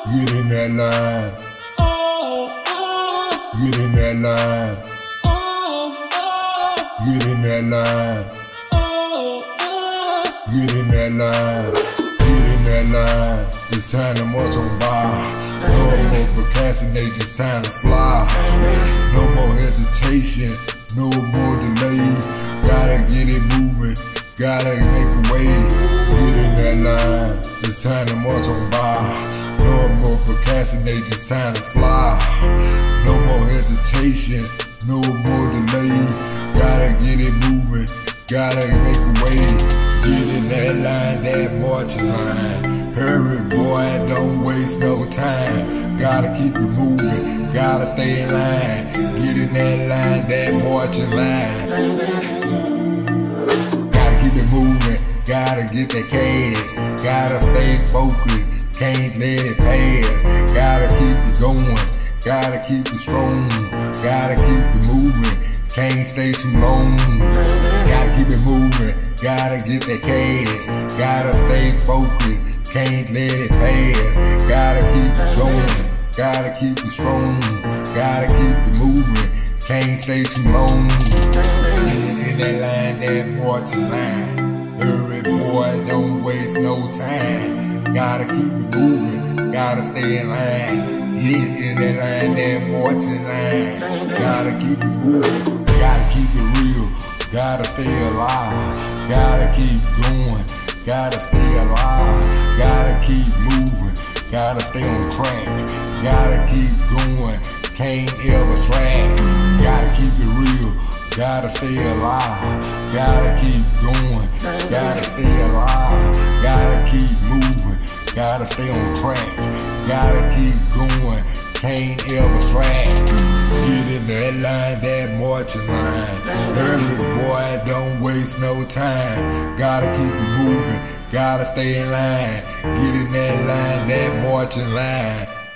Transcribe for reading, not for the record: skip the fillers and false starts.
Get in that line. Get in that line. Get in that line. Get in that line. Get in that line. It's time to march on by. No more procrastinate, it's time to fly. No more hesitation, no more delay. Gotta get it moving, gotta make a way. Get in that line. It's time to march on by. No more procrastinate, it's time to fly. No more hesitation, no more delay. Gotta get it moving, gotta make a way. Get in that line, that marching line. Hurry boy, don't waste no time. Gotta keep it moving, gotta stay in line. Get in that line, that marching line. Gotta keep it moving, gotta get that cash. Gotta stay focused, can't let it pass. Gotta keep it going, gotta keep it strong. Gotta keep it moving, can't stay too long. Gotta keep it moving, gotta get that cash. Gotta stay focused, can't let it pass. Gotta keep it going, gotta keep it strong. Gotta keep it moving, can't stay too long. In that line, that marching line. Hurry boy, don't waste no time. Gotta keep it moving, gotta stay in line. Get in that line, that marching line. Gotta keep it moving, gotta keep it real. Gotta stay alive, gotta keep going. Gotta stay alive, gotta keep moving. Gotta stay on track, gotta keep going. Can't ever slack, gotta keep it real. Gotta stay alive, gotta keep going. Gotta stay alive, gotta keep moving. Gotta stay on track, gotta keep going. Can't ever slack. Get in that line, that marching line. Hurry boy, don't waste no time. Gotta keep it moving, gotta stay in line. Get in that line, that marching line.